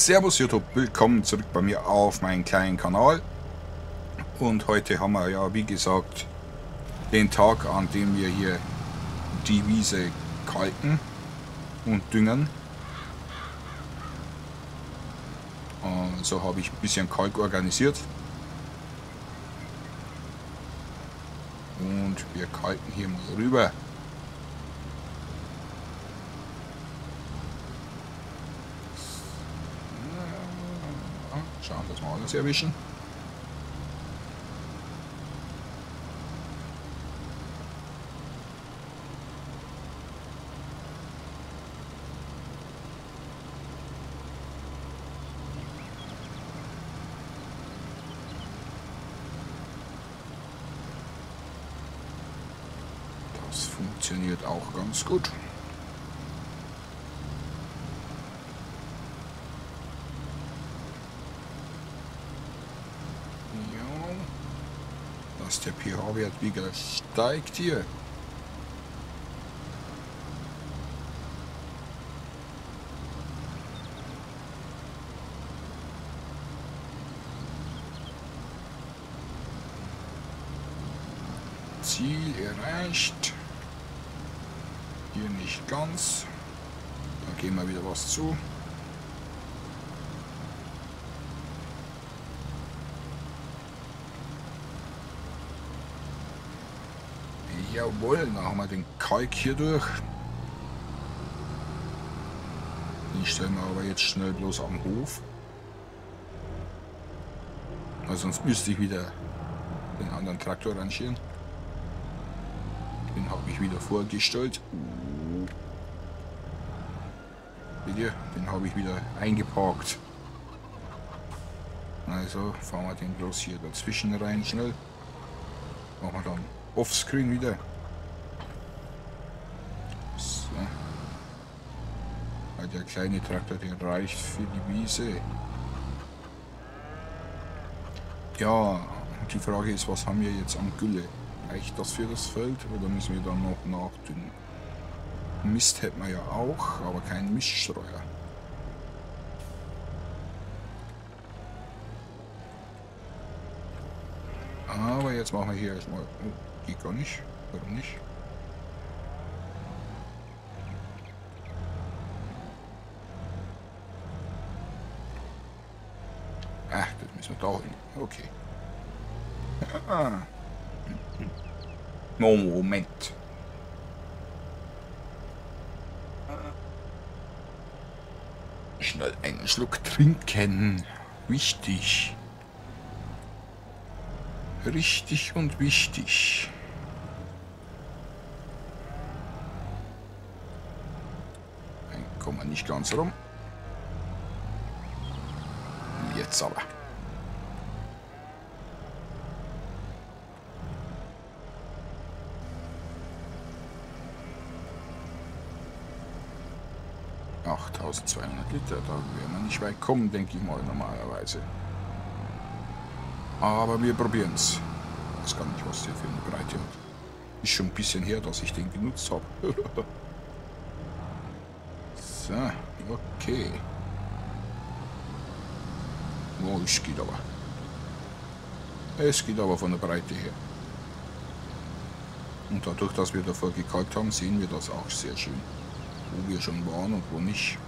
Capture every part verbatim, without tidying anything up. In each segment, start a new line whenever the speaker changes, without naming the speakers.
Servus YouTube, willkommen zurück bei mir auf meinem kleinen Kanal. Und heute haben wir ja, wie gesagt, den Tag, an dem wir hier die Wiese kalken und düngen. Und so habe ich ein bisschen Kalk organisiert. Und wir kalken hier mal rüber. Schauen, dass wir alles erwischen. Das funktioniert auch ganz gut. Dass der pH-Wert wieder steigt hier. Ziel erreicht. Hier nicht ganz. Da gehen wir wieder was zu. Jawohl, dann haben wir den Kalk hier durch. Den stellen wir aber jetzt schnell bloß am Hof. Weil sonst müsste ich wieder den anderen Traktor rangieren. Den habe ich wieder vorgestellt. Bitte, den habe ich wieder eingeparkt. Also fahren wir den bloß hier dazwischen rein schnell. Machen wir dann offscreen wieder. So. Weil der kleine Traktor, der reicht für die Wiese. Ja, die Frage ist, was haben wir jetzt an Gülle? Reicht das für das Feld oder müssen wir dann noch nachdünnen? Mist hätten wir ja auch, aber keinen Miststreuer. Aber jetzt machen wir hier erstmal. Oh, geht gar nicht. Warum nicht? Ach, das müssen wir da hin. Okay. Ah. Moment. Schnell einen Schluck trinken. Wichtig. Richtig und wichtig. Dann kommen wir nicht ganz rum. Jetzt aber. achttausendzweihundert Liter, da werden wir nicht weit kommen, denke ich mal normalerweise. Aber wir probieren es. Ich weiß gar nicht, was der für eine Breite hat. Ist schon ein bisschen her, dass ich den genutzt habe. So, okay. Oh, es geht aber. Es geht aber von der Breite her. Und dadurch, dass wir davor gekalkt haben, sehen wir das auch sehr schön. Wo wir schon waren und wo nicht.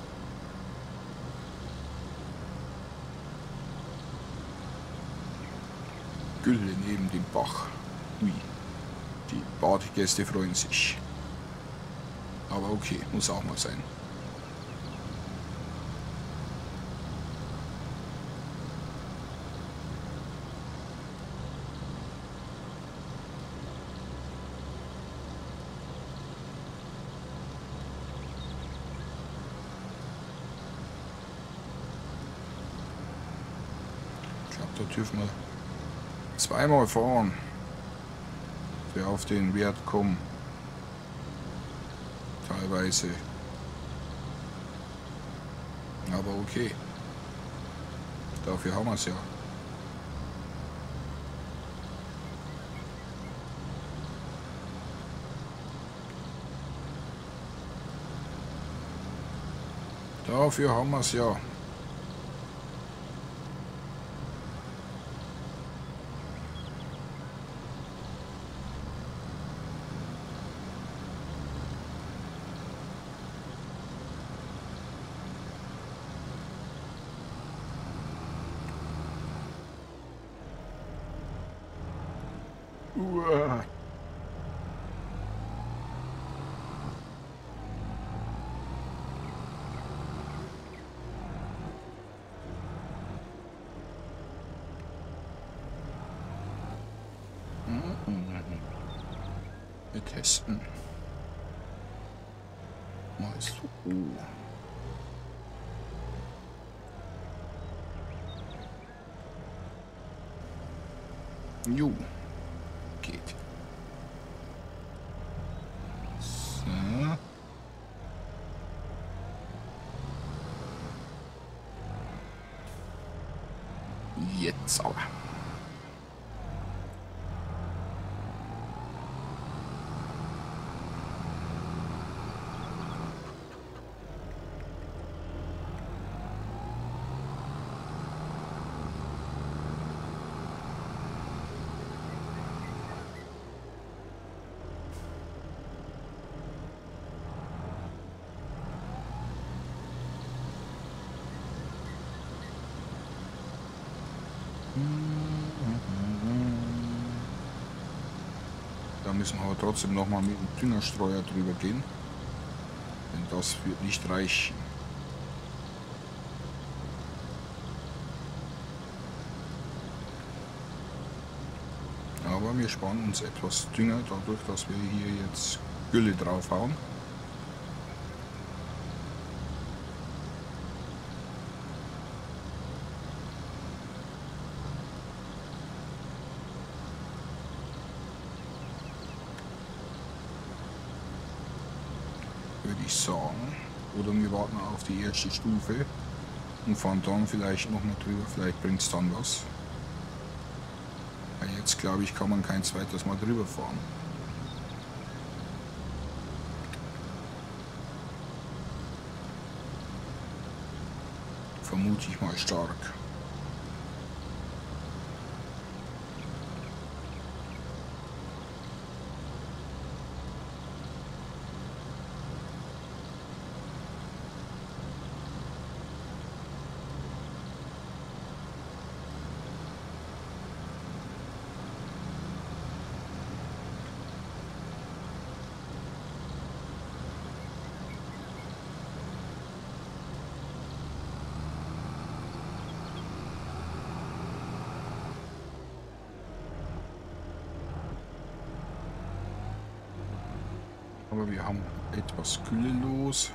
Gülle neben dem Bach. Ui. Die Badegäste freuen sich. Aber okay, muss auch mal sein. Ich glaube, da dürfen wir zweimal fahren, wir auf den Wert kommen. Teilweise. Aber okay. Dafür haben wir es ja. Dafür haben wir es ja. Uah. Wir testen. Mal so. Jo. Geht. So. Jetzt aber. Da müssen wir aber trotzdem noch mal mit dem Düngerstreuer drüber gehen, denn das wird nicht reichen. Aber wir sparen uns etwas Dünger dadurch, dass wir hier jetzt Gülle draufhauen. Würde ich sagen. Oder wir warten auf die erste Stufe und fahren dann vielleicht noch mal drüber. Vielleicht bringt es dann was. Weil jetzt glaube ich, kann man kein zweites Mal drüber fahren. Vermute ich mal stark. Aber wir haben etwas Gülle los.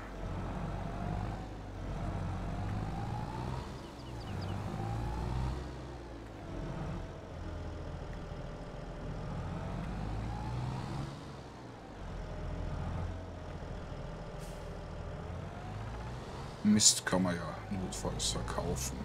Mist kann man ja notfalls verkaufen.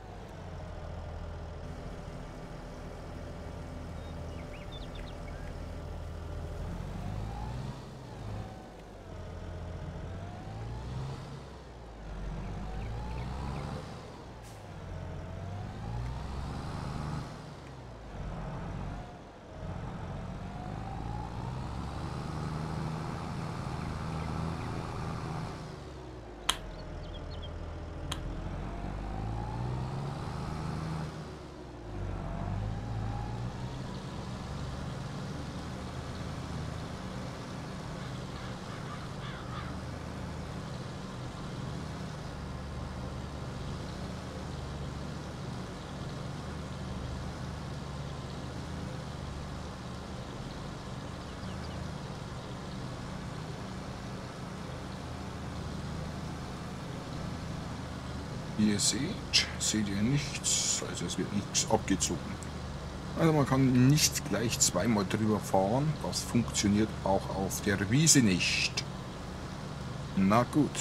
Wie ihr seht, seht ihr nichts, also es wird nichts abgezogen. Also man kann nicht gleich zweimal drüber fahren, das funktioniert auch auf der Wiese nicht. Na gut.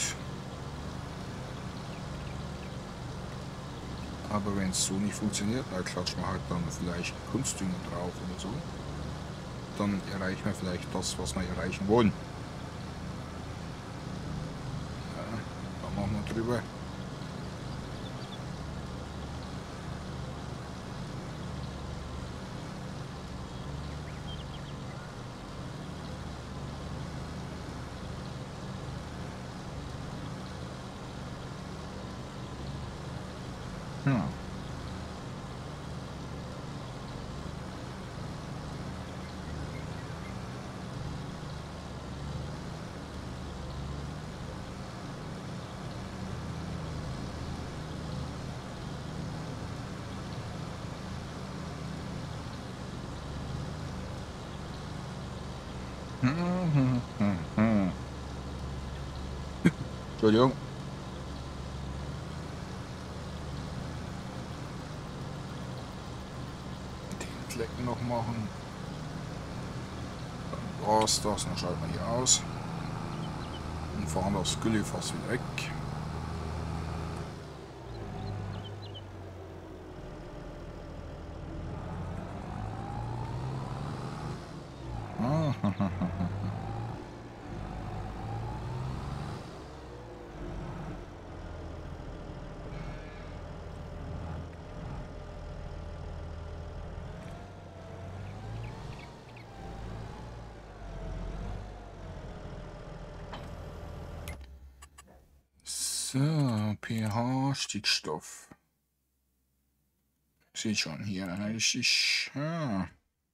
Aber wenn es so nicht funktioniert, dann klatschen wir halt dann vielleicht Kunstdünger drauf oder so. Dann erreichen wir vielleicht das, was wir erreichen wollen. Ja, dann machen wir drüber. Ja. Entschuldigung. Den Flecken noch machen. Dann war's das. Dann schalten wir hier aus. Und fahren das Güllefass wieder weg. So, pH, Stickstoff. Seht schon hier, richtig. Ah.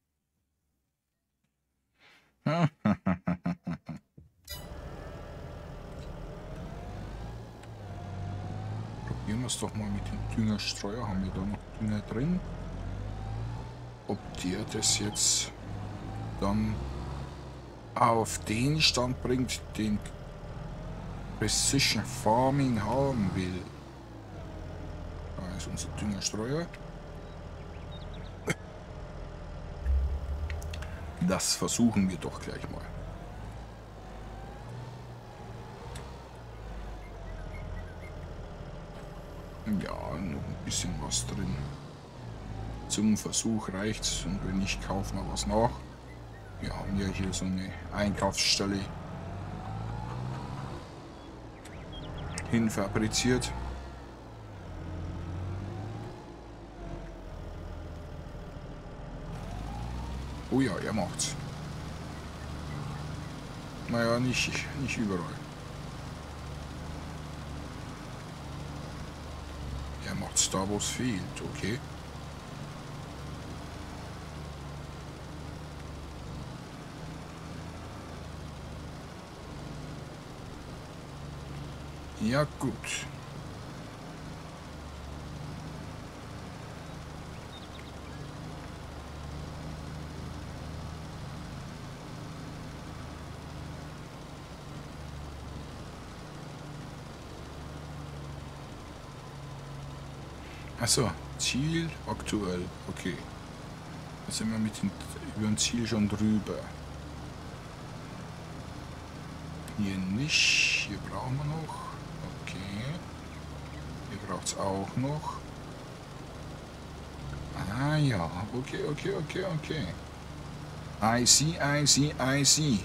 Probieren wir es doch mal mit dem Düngerstreuer. Haben wir da noch Dünger drin? Ob der das jetzt dann auf den Stand bringt, den Precision Farming haben will. Da ist unser Düngerstreuer. Das versuchen wir doch gleich mal. Ja, noch ein bisschen was drin. Zum Versuch reicht's, und wenn nicht, kaufen wir was nach. Wir haben ja hier so eine Einkaufsstelle hin fabriziert. Oh ja, er macht's. Naja, nicht, nicht überall. Er macht's da, wo es fehlt, okay. Ja, gut. Achso, Ziel aktuell, okay. Da sind wir mit dem, über dem Ziel schon drüber. Hier nicht, hier brauchen wir noch. Okay. Hier braucht es auch noch. Ah ja, okay, okay, okay, okay. I see, I see, I see.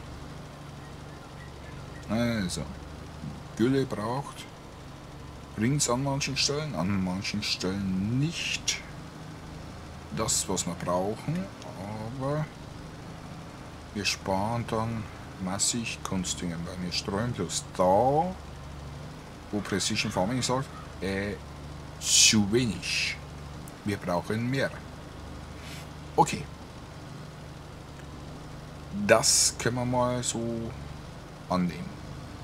Also, Gülle braucht. Bringt es an manchen Stellen, an manchen Stellen nicht das, was wir brauchen, aber wir sparen dann massig Kunstdünger, weil wir streuen bloß da, wo Precision Farming sagt, äh, zu wenig. Wir brauchen mehr. Okay. Das können wir mal so annehmen.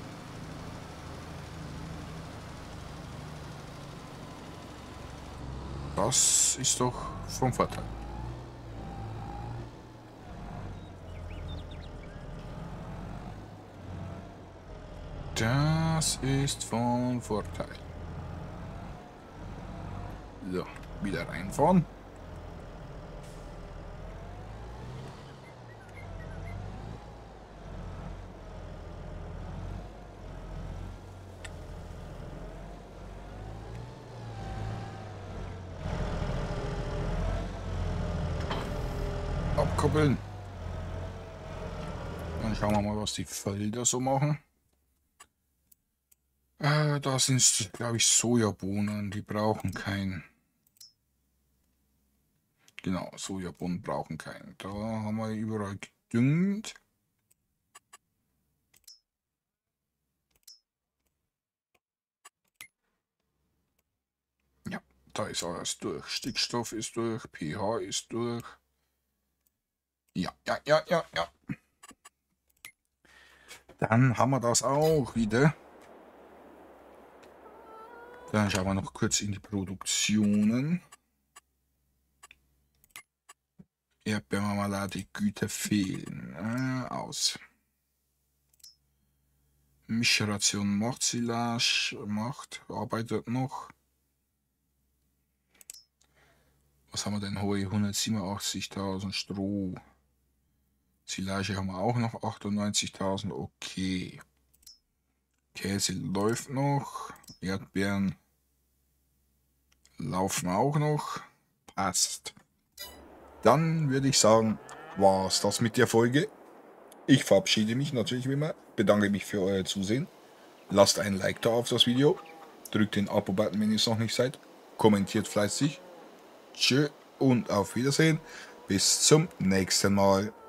Das ist doch vom Vorteil. Das ist von Vorteil. So, wieder reinfahren. Abkoppeln. Dann schauen wir mal, was die Felder so machen. Äh, da sind, glaube ich, Sojabohnen. Die brauchen keinen. Genau, Sojabohnen brauchen keinen. Da haben wir überall gedüngt. Ja, da ist alles durch. Stickstoff ist durch, pH ist durch. Ja, ja, ja, ja, ja. Dann haben wir das auch wieder. Dann schauen wir noch kurz in die Produktionen. Erdbeermarmelade, Güte fehlen. Äh, aus. Mischration macht Silage, macht, arbeitet noch. Was haben wir denn heute? hundertsiebenundachtzigtausend Stroh. Silage haben wir auch noch achtundneunzigtausend. Okay. Käse läuft noch. Erdbeeren laufen auch noch. Passt. Dann würde ich sagen, war es das mit der Folge. Ich verabschiede mich natürlich wie immer. Bedanke mich für euer Zusehen. Lasst ein Like da auf das Video. Drückt den Abo-Button, wenn ihr es noch nicht seid. Kommentiert fleißig. Tschö und auf Wiedersehen. Bis zum nächsten Mal.